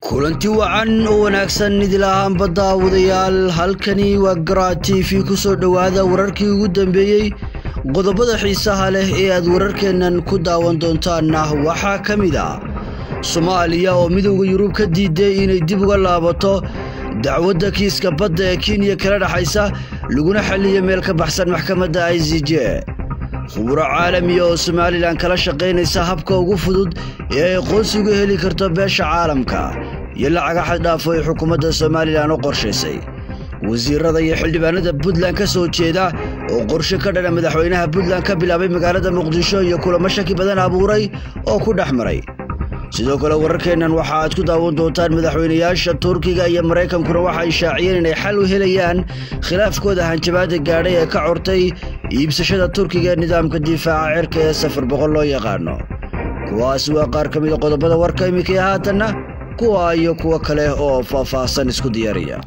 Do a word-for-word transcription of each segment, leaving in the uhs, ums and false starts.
kulanti wacan oo wanaagsan idilahaan badda wadayaal halkani waa Garaa T V ku soo dhawaada wararkii ugu dambeeyay qodobada xiisaha leh ee aad wararkeenan ku daawan doontaan waxa kamid ah Soomaaliya oo midowga Yurub ka diiday inay dib uga laabato dacwadda kiiska badda ee Kenya kala dhaxaysa laguna xalliyo meel ka baxsan maxkamadda I C J khubaro caalami oo Soomaaliland kala shaqeynaysa habka ugu fudud ee ay qoonsiga heli karto beesha caalamka iyo lacag xad dhaaf oo xukuumadda Soomaaliland u qorshaysay wasiirada iyo xildhibaanada Puntland ka soo jeeda oo qorshe ka dhan madaxweynaha Puntland ka bilaabay magaalada Muqdisho iyo kulamo shaki badan abuuray oo ku dhaxmaray sidoo kale wararkeenan waxa aad ku daawan doontaan madaxweynayaasha Turkiga iyo Mareykankuna waxa ay shaaciyeen inay xal u helayaan khilaafkooda hanjabaada gaadhay ee ka cortay iibsashada Turkiga ee nidaamka difaaca cirka ee safar boqol loo yaqaano kuwaas waa qaar ka mid ah qodobada warka imika haatana kuwa iyo kuwa kale oo faahfaahsan isku diyaariya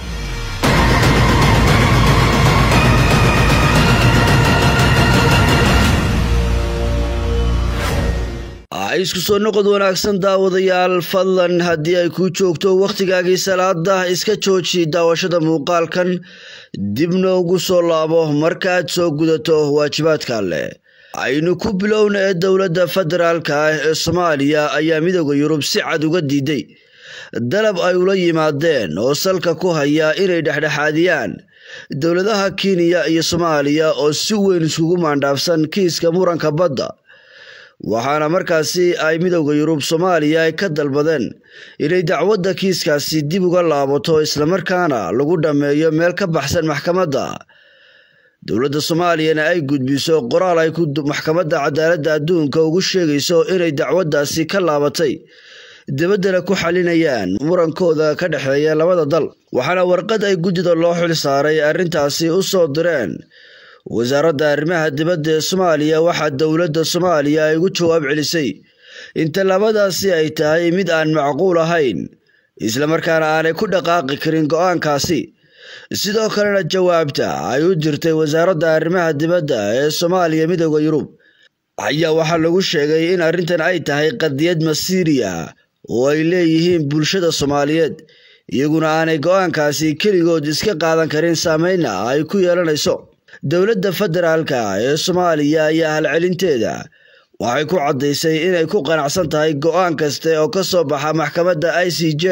isku soo noqod wanaagsan daawadayaal fadlan haddii ay ku joogto waqtigaagii salaada iska jooji daawashada muuqaalkan dibna ugu soo laabo markaad soo gudato waajibaadka leh aynu ku bilowna ee dowladda federaalka ee Soomaaliya ayaa midowga Yurub si cad uga diiday dalab ay ula yimaadeen oo salka ku haya inay dhexdhexaadiyaan dowladaha Kenya iyo Soomaaliya oo si weyn isugu maandhaafsan kiiska muranka badda waxaana markaasi ay midowga Yurub Soomaaliya ay ka dalbadeen inay dacwadda kiiskaasi dib uga laabato isla markaana lagu dhameeyo meel ka baxsan maxkamadda dowladda Soomaaliya ay gudbiso qoraal ay ku maxkamadda cadaaladda adduunka ugu sheegayso inay dacwaddaasi ka laabatay dibadda ku xalinayaan murankooda ka dhaxeeya labada dal waxaana warqad ay gudida loo xil saaray arrintaasi u soo direen wasaaradda arrimaha dibadda ee Soomaaliya waxa dowladda Soomaaliya ay ugu jawaab celisay inta labadaasi ay tahay mid aan macquul ahayn isla markaana aanay ku dhaqaaqi karin go'aankaasi sidoo kalena jawaabta ay u dirtay wasaaradda arrimaha dibadda ee Soomaaliya midowga Yurub ayaa waxa lagu sheegay in arrintan ay tahay qadiyad masiiriya oo ay leeyihiin bulshada Soomaaliyeed iyaguna aanay go'aankaasi kaligood iska qaadan karin saameynna ay ku yeelanayso dowladda federaalka ee Soomaaliya ayaa hal celinteeda waxay ku cadeysay inay ku qanacsan tahay go'aan kasta oo ka soo baxa maxkamadda I C J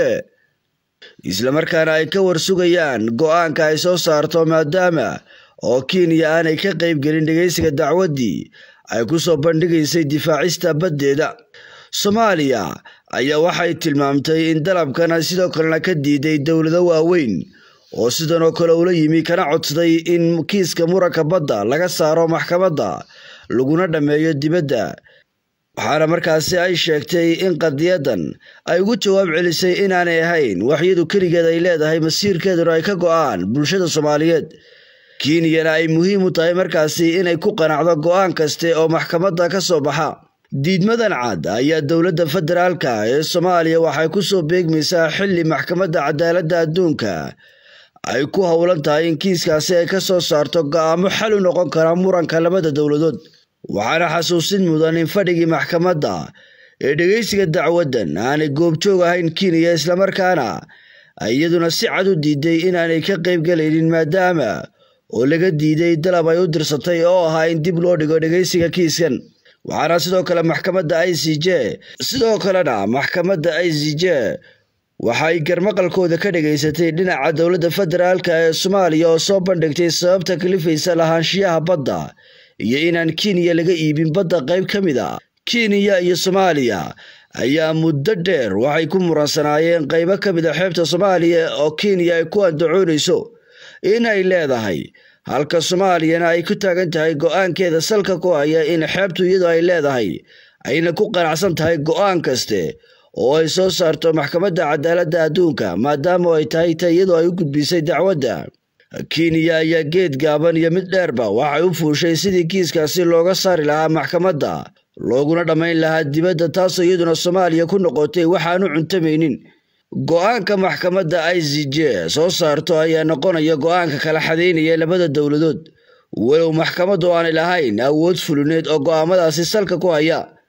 isla markaana ay ka warsugayaan go'aanka ay soo saarto maadaama oo Kenya aanay ka qayb gelin dhageysiga dacwadii ay ku soo bandhigaysay difaacista baddeeda Soomaaliya ayaa waxay tilmaamtay in dalabkan sidoo kale ka diiday dowlado waaweyn oo sidan oo kale ula yimi kana codsaday in kiiska muranka badda laga saaro maxkamadda laguna dhameeyo dibadda waxaana markaasi ay sheegtay in qadiyadan ay ugu jawaab celisay inaanay ahayn waxyadu kaligeed ay leedahay masiirkeeduna ay ka go'aan bulshada Soomaaliyeed Kenya ay muhiim u tahay markaasi inay ku qanacdo go'aan kasta oo maxkamadda ka soo baxa diidmadan cad ayaa dowladda federaalka ee Soomaaliya waxay ku soo beegmaysaa xilli maxkamadda cadaaladda adduunka ay ku hawlan tahay in kiiskaasi ay ka soo saarto go'aamo xal u noqon kara muranka labada dowladood waxaana xasuusin mudan in fadhigii maxkamadda ee dhageysiga dacwaddan aanay goobjoog ahayn Kenya isla markaana iyaduna si cad u diiday inaanay ka qayb galaynin maadaama oo laga diiday dalab ay u dirsatay oo ahaa in dib loo dhigo dhageysiga kiiskan waxaana sidoo kale maxkamadda I C J sidoo kalena maxkamadda I C J waxay garmaqalkooda ka dhageysatay dhinaca dowladda federaalka ee Soomaaliya oo soo bandhigtay sababta kalifaysa lahaanshiyaha badda iyo inaan Kenya laga iibin badda qayb ka mid ah Kenya iyo Soomaaliya ayaa muddo dheer waxay ku muransanaayeen qaybo ka mid ah xeebta Soomaaliya oo Kenya ay ku andacoonayso inay leedahay halka Soomaaliyana ay ku taagan tahay go'aankeeda salka ku haya in xeebtu iyadoo ay leedahay ayna ku qanacsan tahay go'aan kaste oo ay soo saarto maxkamadda cadaaladda adduunka maadaama ay tahay iyadoo ay u gudbisay dacwadda Kenya ayaa geed gaaban iyo mid dheerba waxay u fuushay sidii kiiskaasi looga saari lahaa maxkamadda looguna dhameyn lahaa dibadda taasoo iyaduna Soomaaliya ku noqotay waxaanu cuntamaynin go'aanka maxkamadda I C J soo saarto ayaa noqonaya go'aanka kala xadeynaya labada dowladood walow maxkamaddu aanay lahayn awood fulineed oo go'aamadaasi salka ku haya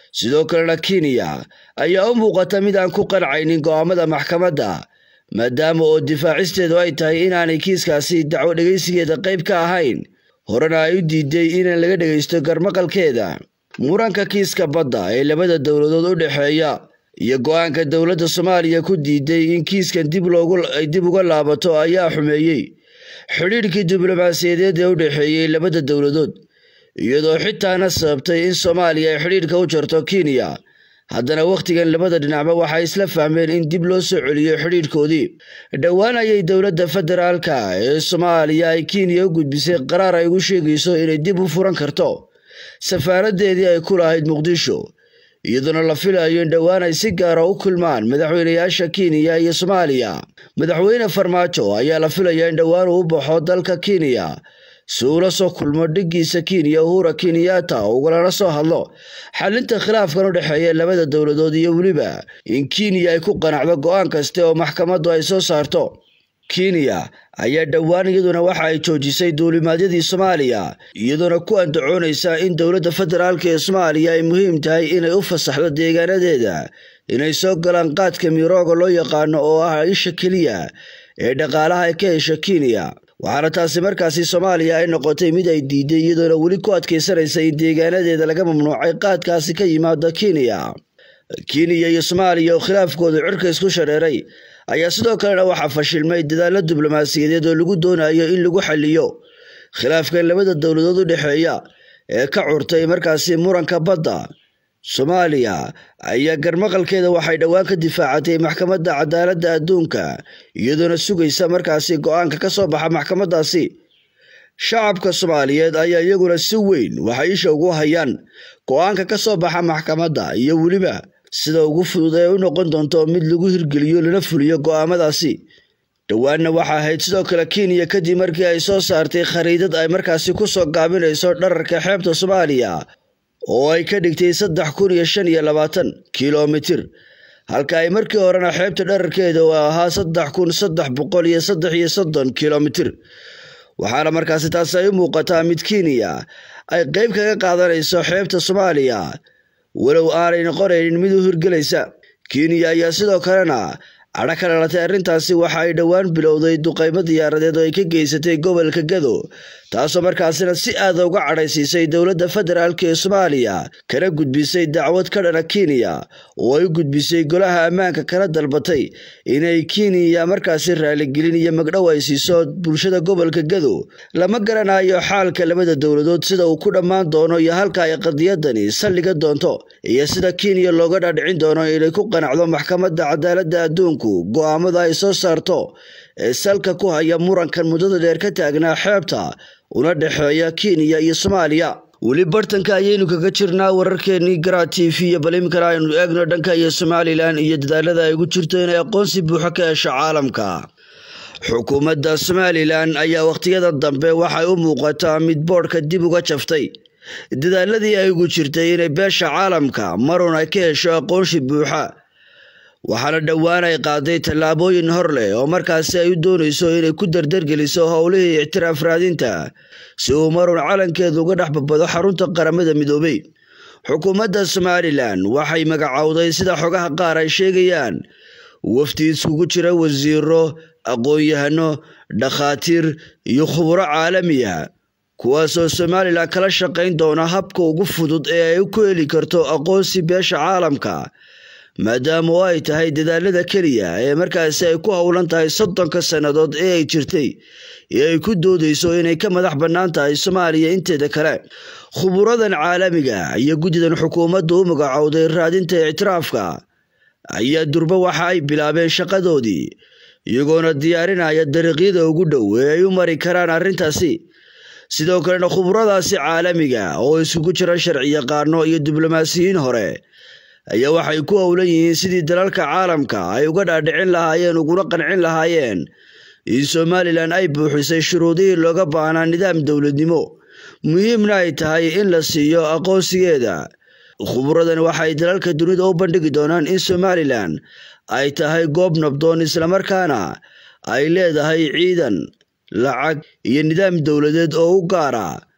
sidoo kalena Kenya ayaa u muuqata mid aan ku qancaynin go'aamada maxkamadda maadaama oo difaacisteedu ay tahay inaanay kiiskaasi dacwo dhageysigeeda qayb ka ahayn horena ay u diiday in laga dhageysto garmaqalkeeda muranka kiiska badda ee labada dawladood u dhaxeeya iyo go'aanka dawladda Soomaaliya ku diiday in kiiskan dib loogu ay dib uga laabato ayaa xumeeyay xiriirkii diblomaasiyadeed ee u dhaxeeyay labada dawladood iyadoo xitaana sababtay in Soomaaliya ay xiriirka u jarto Kenya haddana waqtigan labada dhinacba waxay isla fahmeen in dib loo soo celiyo xiriirkoodii dhawaan ayay dawladda federaalka ee Soomaaliya ay Kenya u gudbisay qaraar ay ugu sheegayso inay dib u furan karto safaaradeedii ay ku lahayd Muqdisho iyadoo la filayo in dhawaan ay si gaar ah u kulmaan madaxweynayaasha Kenya iyo Soomaaliya madaxweyne Farmaajo ayaa la filayaa in dhawaan uu baxo dalka Kenya suula soo kulmo dhigiisa Kenya Uhuru Kenyatta oo galana soo hadlo xalinta khilaafkan u dhaxeeya labada dawladood iyo waliba in Kenya ay ku qanacdo go'aan kasta oo maxkamaddu ay soo saarto Kenya ayaa dhawaan iyaduna waxa ay joojisay duulimaadyadii Soomaaliya iyadoo ku andacoonaysa in dawladda federaalka ee Soomaaliya ay muhiim tahay inay u fasaxdo deegaanadeeda inay soo galaan qaadka mirooga loo yaqaan oo ah isha kaliya ee dhaqaalaha ay ka hesho Kenya waxaana taasi markaasi Soomaaliya ay noqotay mid ay diiday iyadoo wali ku adkeysanaysa in deegaanadeeda laga mamnuucay qaadkaasi ka yimaada Kenya Kenya iyo Soomaaliya oo khilaafkooda cirka isku shareeray ayaa sidoo kale waxa fashilmay dadaallada diblomaasiyadeed oo lagu doonayo in lagu xalliyo khilaafkan labada dawladood u dhaxeeya ee ka curtay markaasi muranka badda Soomaaliya ayaa garmaqalkeeda waxay dhawaan ka difaacatay maxkamadda cadaaladda adduunka iyadoo sugaysa markaasi go'aanka ka soo baxa maxkamaddaasi shacabka Soomaaliyeed ayaa iyaguna si weyn waxay isha ugu hayaan go'aanka ka soo baxa maxkamadda iyo waliba sida ugu fudud ee u noqon doonto mid lagu hirgeliyo lana fuliyo go'aamadaasi dhawaanna waxa ahayd sidoo kale Kenya kadib markii ay soo saartay khariidad ay markaasi ku soo gaabinayso dhararka xeebta Soomaaliya oo ay ka dhigtay saddex kun iyo shan iyo labaatan kiiloomitir halka ay markii horena xeebta dhararkeeda oo ahaa saddex kun saddex boqol iyo saddex iyo soddon kiiloomitir waxaana markaasi taas ay u muuqataa mid Kenya ay qayb kaga qaadanayso xeebta Soomaaliya walow aanay noqonayn mid u hirgelaysa Kenya ayaa sidoo kalena ara ka dhalatay arrintaasi waxa ay dhawaan bilowday duqeymo diyaaradeed oo ay ka geysatay gobolka Gado taasoo markaasina si aad uga cadhaysiisay dawladda federaalka ee Soomaaliya kana gudbisay dacwad ka dhana Kenya oo ay u gudbisay golaha ammaanka kana dalbatay inay Kenya markaasi raali gelin iyo magdhow ay siiso bulshada gobolka Gado lama garanayo xaalka labada dawladood sida uu ku dhamaan doono iyo halka ay qadiyadani saldhiga doonto iyo sida Kenya looga dhaadhicin doono inay ku qanacdo maxkamadda cadaaladda adduunka go'aamada ay soo saarto ee salka ku haya murankan muddada dheer ka taagnaa xeebta una dhaxeeya Kenya iyo Soomaaliya wali bartanka ayaynu kaga jirnaa wararkeennii Garaa T V iyo balimkana aynu eegno dhanka iyo Somaliland iyo dadaalada ay ugu jirto inay aqoonsi buuxa ka hesho caalamka xukuumadda Somaliland ayaa waqtiyada dambe waxay u muuqataa mid boodhka dib uga jaftay dadaaladii ay ugu jirtay inay beesha caalamka marun ay ka hesho aqoonsi buuxa waxaana dhawaan ay qaaday tallaabooyin hor leh oo markaasi ay u doonayso inay ku dardargeliso howlihii ictiraaf raadinta si uu marun calankeedu uga dhex badbado xarunta qaramada midoobay xukuumadda Somaliland waxay magacowday sida xogaha qaar ay sheegayaan wafdi isugu jira wasiiro aqoon-yahano dhakhaatiir iyo khubaro caalami ah kuwaasoo Somaliland kala shaqayn doona habka ugu fudud ee ay ku heli karto aqoonsi beesha caalamka maadaama ay tahay dadaalada kaliya ee markaasi ay ku howlan tahay soddonka sanadood ee ay jirtay ee ay ku doodayso inay ka madax bannaan tahay Soomaaliya inteeda kale khuburadan caalamiga iyo guddidan xukuumaddu u magacowday raadinta ictiraafka ayaa durba waxa ay bilaabeen shaqadoodii iyagoona diyaarinaya dariiqyada ugu dhow ee ay u mari karaan arrintaasi sidoo kale khuburadaasi caalamiga oo isugu jira sharci yaqaano iyo diblomaasiyiin hore ayaa waxay ku howlan yihiin sidii dalalka caalamka ay uga dhaadhicin lahaayeen uguna qancin lahaayeen in Somaliland ay buuxisay shuruudihii looga baahnaa nidaam dawladnimo muhiimna ay tahay in la siiyo aqoonsigeeda khuburadan waxay dalalka dunida u bandhigi doonaan in Somaliland ay tahay goob nabdoon isla markaana ay leedahay ciidan lacag iyo nidaam dawladeed oo u gaar ah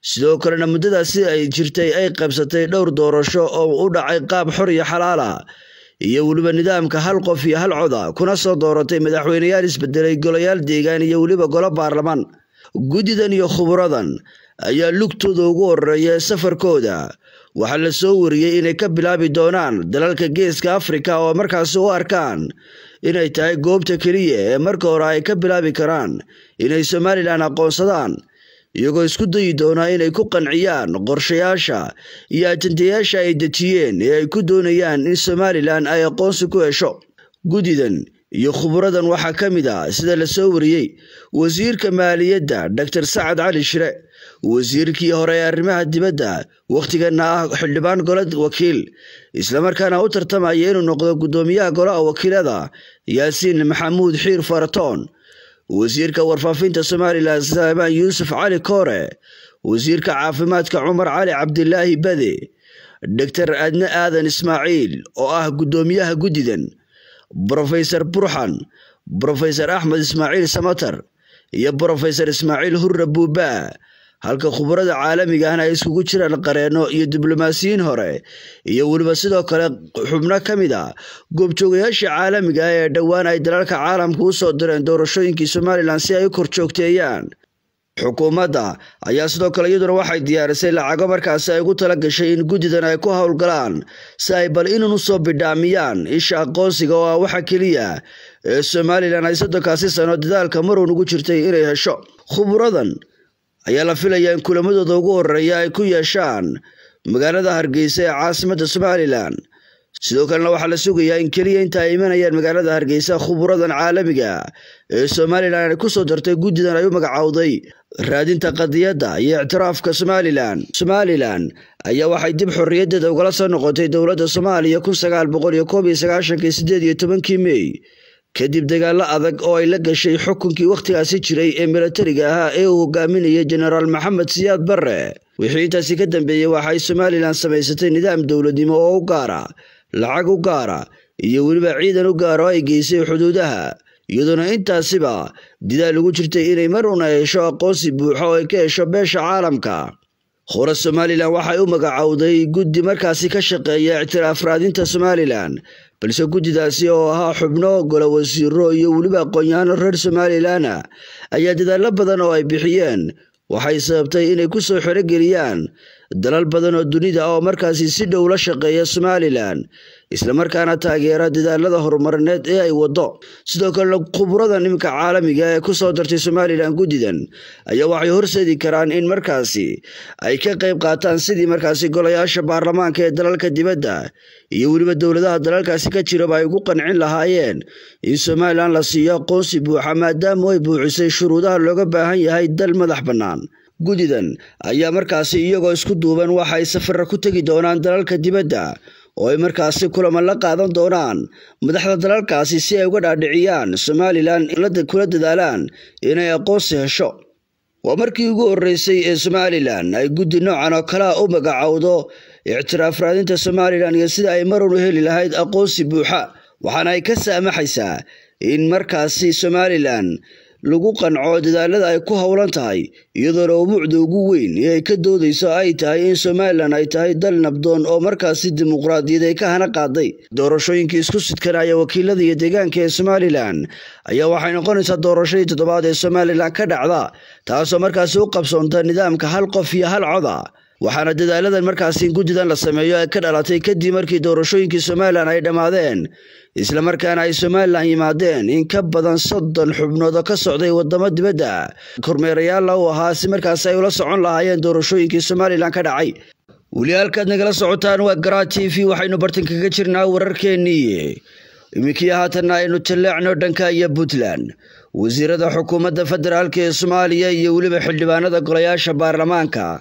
sidoo kalena muddadaasi ay jirtay ay qabsatay dhowr doorasho oo u dhacay qaab xor iyo xalaal ah iyo waliba nidaamka hal qof iyo hal cod ah kuna soo dooratay madaxweynayaal isbedelay golayaal deegaan iyo waliba golo baarlamaan. Guddidan iyo khuburadan ayaa lugtooda ugu horeeya safarkooda waxaa la soo wariyay inay ka bilaabi doonaan dalalka Geeska Afrika oo markaas u arkaan inay tahay goobta kaliya ee marka hore ay ka bilaabi karaan inay Somaliland aqoonsadaan, iyagoo isku dayi doona inay ku qanciyaan qorshayaasha iyo ajandayaasha ay dejiyeen ee ay ku doonayaan in Somaliland ay aqoonsi ku hesho. Guddidan iyo khuburadan waxaa ka mid ah sida la soo wariyay wasiirka maaliyadda Doctor Sacad Cali Shire, wasiirkii hore ee arrimaha dibadda waqtigana ah xildhibaan golad wakiil isla markaana u tartamaya inuu noqdo gudoomiyaha golaha wakiilada Yaasiin Maxamuud Xiir Faratoon, wasiirka warfaafinta Somaliland Saaban Yuusuf Cali Koore, wasiirka caafimaadka Cumar Cali Cabdilaahi Bade, Doctor Adna Aadan Ismaaciil oo ah gudoomiyaha guddidan, Professor Burhan, Professor Ahmed Ismaaciil Samatar iyo Professor Ismaaciil Hurre Buuba, halka khubarada caalamiga ah ay isugu jiraan qareeno iyo diblomaasiyiin hore iyo waliba sidoo kale xubno ka mid ah goobjoogayaasha caalamiga ah ee dhawaan ay dalalka caalamka u soo direen doorashooyinkii Somaliland si ay u korjoogteeyaan. Xukuumadda ayaa sidoo kale iyaduna waxay diyaarisay lacago markaas ay ugu tala gashay in guddidan ay ku howlgalaan si ay bal inuu soo bidhaamiyaan isha aqoonsiga oo waxa kaliya ee Somaliland ay soddonkaasi sano dadaalka maroon ugu jirtay inay hesho. Khuburadan ayaa la filayaa in kulamadooda ugu horeeya ay ku yeeshaan magaalada Hargeysa ee caasimadda Somaliland. sidoo kalena waxaa la sugayaa in kaliya inta ay imanayaan magaalada Hargeysa khuburadan caalamiga ee Somaliland ay ku soo dartay guddidan ay u magacawday raadinta qadiyadda iyo ictiraafka Somaliland. Somaliland ayaa waxay dib xorriyadeeda uga soo noqotay dowladda Soomaaliya kun sagaal boqol koob iyo sagaashan siddeed iyo tobankii May kadib dagaalo adag oo ay la gashay xukunkii waqtigaasi jiray ee militariga ahaa ee uu hogaaminayay General Maxamed Siyaad Barre. Wixii intaasi ka dambeeyay waxay Somaliland samaysatay nidaam dowladnimo oo u gaara, lacag u gaara iyo waliba ciidan u gaara oo ay geysay xuduudaha, iyadoo intaasiba didaal ugu jirtay inay mar una hesho aqoonsi buuxo oo ay ka hesho beesha caalamka. Khubaro Somaliland waxay u magacawday guddi markaasi ka shaqeeya ictiraaf raadinta Somaliland, balse guddidaasi oo ahaa xubno golo wasiiro iyo waliba aqoonyahanno reer Somaliland ayaa dadaalo badan oo ay bixiyeen waxay sababtay inay ku soo xirigeliyaan dalal badan oo dunida oo markaasi si dhow la shaqeeya Somaliland isla markaana taageera dadaalada horumarineed ee ay wado. sidoo kale khubarada nimka caalamiga ee ku soo dartay Somaliland guddidan ayaa waxay horseedi karaan in markaasi ay ka qayb qaataan sidii markaasi golayaasha baarlamaanka ee dalalka dibadda iyo waliba dowladaha dalalkaasi ka jira ay ugu qancin lahaayeen in Somaliland la siiyo aqoonsi buuxa maadaama ay buuxisay shuruudaha looga baahan yahay dal madax bannaan. Guddidan ayaa markaasi iyagoo isku duuban waxay safar ku tagi doonaan dalalka dibadda oo ay markaasi kulamo la qaadan doonaan madaxda dalalkaasi si ay uga dhaadhiciyaan Somaliland la kula dadaalaan inay aqoonsi hesho. waa markii ugu horeysay ee Somaliland ay guddi noocan oo kala u magacawdo ictiraaf raadinta Somaliland iyo sida ay mar u heli lahayd aqoonsi buuxa, waxaana ay ka saamaxaysaa in markaasi Somaliland lagu qanco dadaalada ay ku hawlan tahay iyadoo umucda ugu weyn ee ka doodayso ay tahay in Somaliland ay tahay dal nabdoon oo markaasi dimuqraadiyad ay ka hana qaaday. doorashooyinkii isku sidkanaya wakiilada iyo deegaanka ee Somaliland ayaa waxay noqonaysaa doorashadii toddobaad ee Somaliland ka dhacda, taasoo markaasi u qabsoonta nidaamka hal qof iyo hal cod ah. waxaana dadaaladan markaasi guddidan la sameeyo ay ka dhalatay kadib markii doorashooyinkii Somaliland ay dhamaadeen isla markaana ay Somaliland yimaadeen in ka badan soddon xubnood oo ka socday wadamo dibadda kormeerayaal u ahaa si markaas ay ula socon lahaayeen doorashooyinkii Somaliland ka dhacay. wali halkaad nagala socotaan waa Garaa T V, waxaynu bartan kaga jirnaa wararkeennii. iminkii haatan aynu taleecno dhanka iyo Puntland. wasiirada xukuumadda federaalka ee Soomaaliya iyo waliba xildhibaanada golayaasha baarlamaanka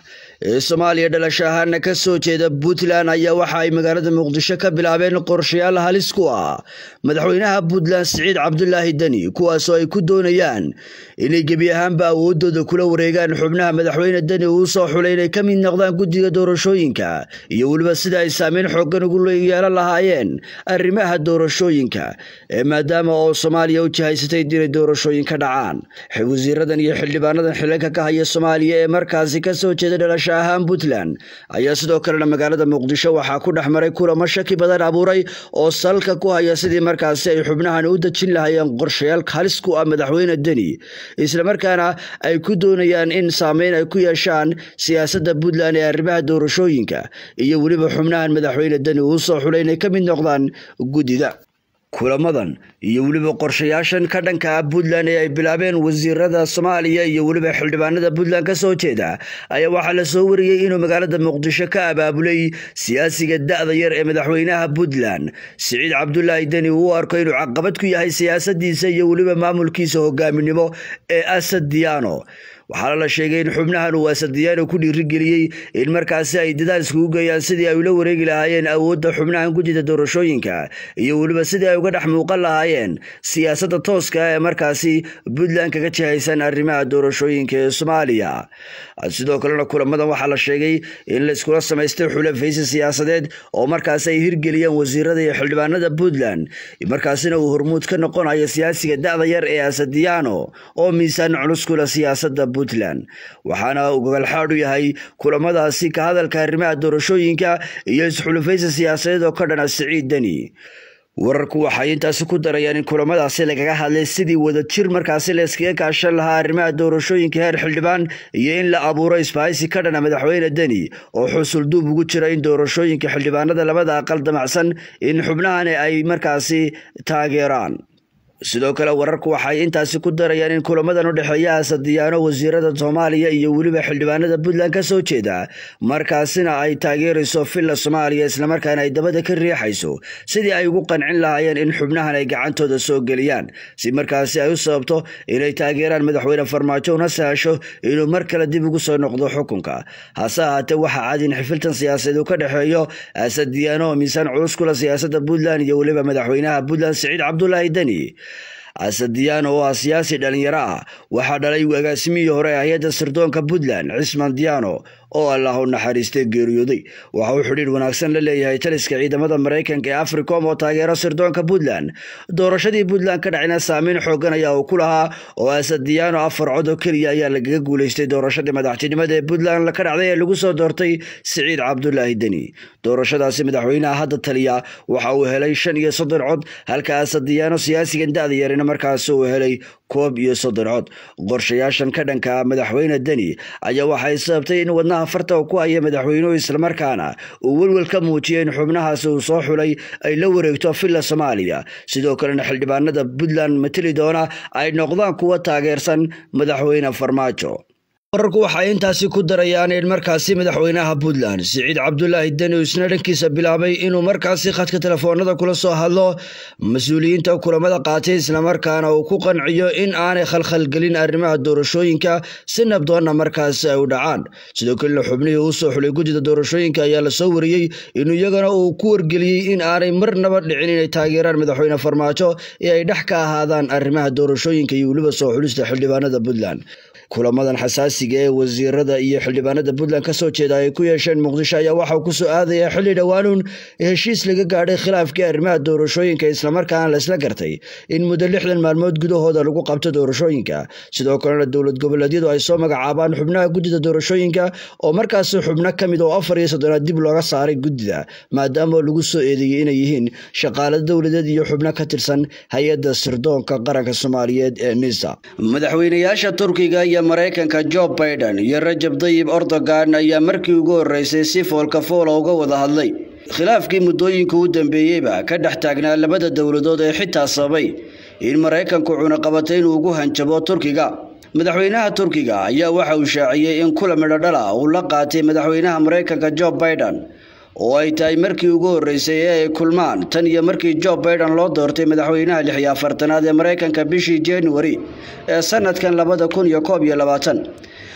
ee Soomaaliya dhalasho ahaan ka soo jeeda Puntland ayaa waxa ay magaalada Muqdisho ka bilaabeen qorshayaal halis ku ah madaxweynaha Puntland Siciid Cabdullaahi Dani kuwaas oo ay ku doonayaan inay gebi ahaanba awoodooda kula wareegaan xubnaha madaxweyne Dani uu soo xulay inay ka mid noqdaan guddiga doorashooyinka iyo waliba sida ay saameyn xooggan ugu yeelan lahaayeen arrimaha doorashooyinka ee maadaama oo Soomaaliya u jihaysatay inay doorashooyinka dhacaan wasiiradan iyo xildhibaanadan xilalka ka haya Soomaaliya ee markaasi ka soo jeeda dhalasho ahaan Puntland ayaa sidoo kale magaalada Muqdisho waxa ku dhaxmaray kulamo shaki badan abuuray oo salka ku haya sidii markaasi ay xubnahan u dajin lahaayeen qorshayaal halis ku ah madaxweyne Dani isla markaana ay ku doonayaan in saameyn ay ku yeeshaan siyaasadda Puntland ee arrimaha doorashooyinka iyo waliba xubnahan madaxweyne Dani uu soo xulay inay ka mid noqdaan guddiga kulamadan iyo waliba qorshayaashan ka dhanka ah Puntland ee ay bilaabeen wasiirada Soomaaliya iyo waliba xildhibaanada Puntland ka soo jeeda ayaa waxa la soo wariyay inuu magaalada Muqdisho ka abaabulay siyaasiga da'da yar ee madaxweynaha Puntland Siciid Cabdullaahi Dani uu arko inuu caqabad ku yahay siyaasaddiisa iyo waliba maamulkiisa hogaaminimo ee Asad Diyaano waxaa la sheegay in xubnahan uu Asad Diyaano ku dhiirigeliyay in markaasi ay dadaal isku geeyaan sidii ay ula wareegi lahaayeen awoodda xubnahan guddiga doorashooyinka iyo waliba sidii ay uga dhex muuqan lahaayeen siyaasadda tooska ee markaasi Puntland kaga jihaysan arrimaha doorashooyinka ee Soomaaliya sidoo kalena kulamadan waxaa la sheegay in la iskula samaystay xulafaysi siyaasadeed oo markaasi ay hirgeliyeen wasiirada iyo xildhibaanada Puntland markaasina uu hormuud ka noqonayo siyaasiga da'da yar ee Asad Diyaano oo miisaan culus ku leh siyaasadda Puntland waxaana uu gobol xaad u yahay kulamadaasi ka hadalka arrimaha doorashooyinka iyo isxulufaysi siyaasadeed oo ka dhana Siciid Dani wararku waxay intaasi ku darayaan in kulamadaasi lagaga hadlay sidii wada jir markaasi la iskaga kaashan lahaa arrimaha doorashooyinka heer xildhibaan iyo in la abuuro isbahaysi ka dhana madaxweyne Dani oo xusul duub ugu jira in doorashooyinka xildhibaanada labada aqal damacsan in xubnahan ay markaasi taageeraan sidoo kale wararku waxay intaasi ku darayaan in kulamadan u dhaxeeya Asad Diyaano wasiirada Soomaaliya iyo waliba xildhibaanada Puntland ka soo jeeda markaasina ay taageerayso filla Soomaaliya isla markaana ay dabada ka riixayso sidii ay ugu qancin lahaayeen in xubnahan ay gacantooda soo geliyaan si markaasi ay u sababto inay taageeraan madaxweyne Farmaajo una sahasho inuu mar kale dib ugu soo noqdo xukunka hase ahaatee waxa caadi in xifiltan siyaasadeed uu ka dhaxeeyo Asad Diyaano oo miisaan culus ku leh siyaasadda Puntland iyo waliba madaxweynaha Puntland Siciid Cabdullaahi Dani Asad Diyaano oo ah siyaasi dhalinyaro ah waxaa dhalay agaasimihii hore hay'adda sirdoonka Puntland Cismaan Diyaano oo Allah u naxariistay geeriyooday waxa uu xiriir wanaagsan la leeyahay taliska ciidamada Mareykanka ee Africom oo taageera sirdoonka Puntland doorashadii Puntland ka dhacayna saameyn xooggan ayaa uu ku lahaa oo Asad Diyaano afar cod oo kaliya ayaa lagaga guuleystay doorashadii madaxtinimada ee Puntland ka dhacday ee lagu soo doortay Siciid Cabdullaahi Dani doorashadaasi madaxweynaha hadda taliya waxa uu helay shan iyo soddon cod halka Asad Diyaano siyaasiga da'da yar markaas uu helay koob iyo soddon cod qorshayaashan ka dhanka madaxweyne Dani ayaa waxay sababtay in wadnaha farta ku haya madaxweynuhu isla markaana uu walwal ka muujiyay in xubnahaas uu soo xulay ay la wareegto filla Soomaaliya sidoo kalena xildhibaanada Puntland matali doona ay noqdaan kuwa taageersan madaxweyne Farmaajo wararku waxay intaasi ku darayaan in markaasi madaxweynaha Puntland Siciid Cabdullaahi Dani uu isna dhankiisa bilaabay inuu markaasi khadka telefoonada kula soo hadlo mas'uuliyiinta kulamada qaatay isla markaana uu ku qanciyo in aanay khalkhal gelin arrimaha doorashooyinka si nabdoonna markaasi ay u dhacaan sidoo kale xubnihii uu soo xulay guddiga doorashooyinka ayaa la soo wariyay in iyagana uu ku wargeliyay in aanay marnaba dhicin inay taageeraan madaxweyne Farmaajo ee ay dhex ka ahaadaan arrimaha doorashooyinka iyo waliba soo xulista xildhibaanada Puntland kulamadan xasaasiga ee wasiirada iyo xildhibaanada Puntland ka soo jeeda ay ku yeesheen Muqdisho ayaa waxa uu ku soo aadaya xilli dhawaanuun heshiis laga gaadhay khilaafkii arrimaha doorashooyinka isla markaana la isla gartay in muddo lixdan maalmood gudahooda lagu qabto doorashooyinka sidoo kalena dowlad goboleedyadu ay soo magacaabaan xubnaha guddiga doorashooyinka oo markaas xubno ka mid oo afar iyo soddon dib looga saaray guddiga maadaama lagu soo eedeeyay inay yihiin shaqaale dowladeed iyo xubno ka tirsan hay'adda sirdoonka qaranka Soomaaliyeed ee NISA madaxweynayaasha Turkiga iyo Mareykanka Joe Biden iyo Rajab Tayyip Erdogan ayaa markii ugu horeysay si foolka fool uga wada hadlay khilaafkii muddooyinka u dambeeyayba ka dhex taagnaa labada dowladood ee xitaa sababay in Mareykanku cunaqabatay inuu ugu hanjabo Turkiga madaxweynaha Turkiga ayaa waxa uu shaaciyay in kulan dhal ah uu la qaatay madaxweynaha Mareykanka Joe Biden oo ay tahay markii ugu horeysay ee ay kulmaan tan iyo markii Joe Biden loo doortay madaxweynaha lix iyo afartanaad ee Mareykanka bishii January ee sanadkan labada kun iyo koob iyo labaatan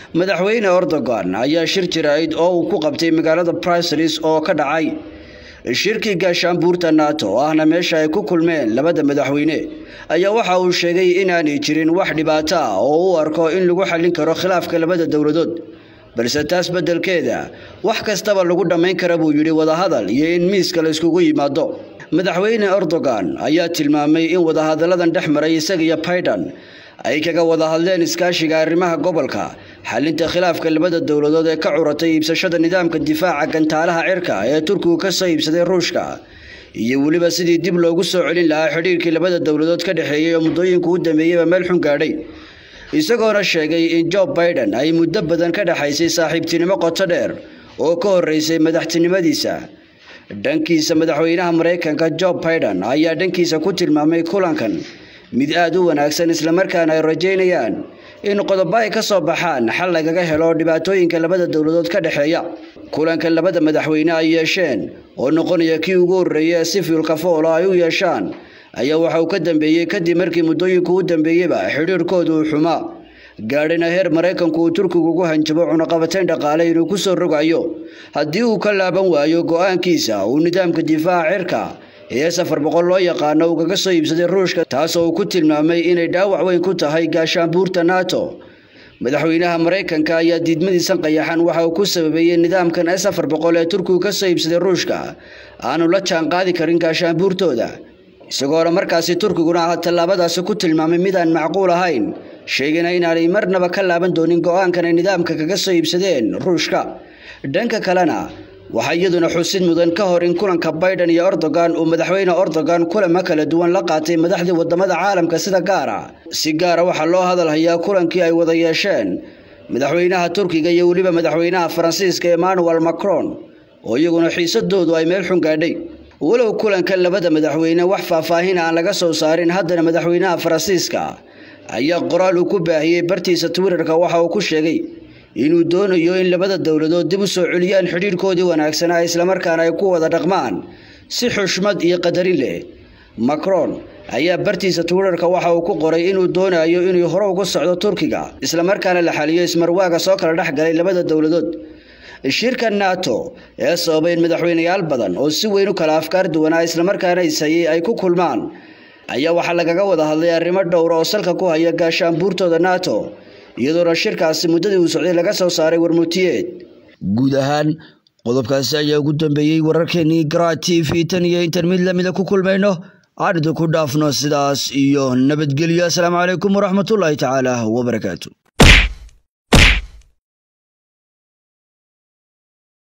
madaxweyne Erdogan ayaa shir jirayd oo uu ku qabtay magaalada Brussels oo ka dhacay shirkii gaashaanbuurta NATO ahna meesha ay ku kulmeen labada madaxweyne ayaa waxa uu sheegay in aanay jirin wax dhibaato ah oo uu arko in lagu xallin karo khilaafka labada dawladood balse taas bedelkeeda wax kastaba lagu dhameyn karo buu yiri wada hadal iyo in miiska la iskugu yimaado madaxweyne Erdogan ayaa tilmaamay in wada hadaladan dhexmaray isaga iyo Biden ay kaga wada hadleen iskaashiga arrimaha gobolka xalinta khilaafka labada dawladood ee ka curatay iibsashada nidaamka difaaca gantaalaha cirka ee Turkigu ka soo iibsaday Ruushka iyo waliba sidii dib loogu soo celin lahaa xiriirkii labada dawladood ka dhaxeeyay oo muddooyinka u dambeeyay meel xun gaadhay isagoona sheegay in Joe Biden ay muddo badan ka dhaxaysay saaxiibtinimo qoto dheer oo ka horeysay madaxtinimadiisa dhankiisa madaxweynaha Mareykanka Joe Biden ayaa dhankiisa ku tilmaamay kulankan mid aad u wanaagsan isla markaana ay rajeynayaan in qodobo ay ka soo baxaan xal laga helo dhibaatooyinka labada dawladood ka dhaxeeya kulanka labada madaxweyne ay yeesheen oo noqonaya kii ugu horeeyay si fiilka foolo ay u yeeshaan ayaa waxa uu ka dambeeyay kadib markii muddooyinka u dambeeyayba xiriirkoodu uu xumaa gaadhina heer Mareykanku uu Turkigu ugu hanjabo cunaqabateyn dhaqaale inuu ku soo rogayo haddii uu ka laaban waayo go'aankiisa uu nidaamka difaaca cirka ee safar boqol loo yaqaan oo kaga soo iibsaday Ruushka taas oo ku tilmaamay inay dhaawac weyn ku tahay gaashaanbuurta NATO madaxweynaha Mareykanka ayaa diidmadiisa qayaxan waxa uu ku sababayay nidaamkan safar boqol ee Turkigu ka soo iibsaday Ruushka aanu la jaan qaadi karin gaashaanbuurtooda isagoo markaasi Turkiguna tallaabadaas ku tilmaamay mid aan macquul ahayn sheegayna in aanay marnaba ka laaban doonin go'aankan ay nidaamka kaga soo iibsadeen Ruushka dhanka kalena waxa iyaduna xusid mudan ka hor in kulanka Biden iyo Erdogan uu madaxweyne Erdogan kulamo kala duwan la qaatay madaxda wadamada caalamka sida gaara si gaara waxa loo hadal hayaa kulankii ay wada yeesheen madaxweynaha Turkiga iyo waliba madaxweynaha Faransiiska Emmanuel Macron oo iyaguna xiisadoodu ay meel xun gaadhay walow kulanka labada madaxweyne wax faahfaahin aan laga soo saarin haddana madaxweynaha Faransiiska ayaa qoraal uu ku baahiyay bartiisa Twitterka waxa uu ku sheegay inuu doonayo in labada dawladood dib u soo celiyaan xiriirkoodii wanaagsan isla markaana ay ku wada dhaqmaan si xushmad iyo qadarin leh Macron ayaa bartiisa Twitterka waxa uu ku qoray inuu doonayo inuu hore uga socdo Turkiga isla markaana la xaliyo ismarwaaga soo kala dhaxgalay labada dawladood shirka NATO ee sababay madaxweynayaal badan oo si weyn u kala afkaar duwan isla markaana isayay ay ku kulmaan ayaa waxa lagaga wada hadlay arrimo dhowr oo salka ku haya gaashaanbuurtooda NATO iyadoo shirkaasi muddadii uu socday laga soo saaray warmutiyeed guud ahaan qodobkaasi ayaa ugu dambeeyay wararkeennii Garaa T V tan iyo intermid lamida ku kulmayno aad ku dhaafno sidaas iyo nabadgelyo assalaamu calaykum waraxmatullaahi tacaala wabarakaatuh.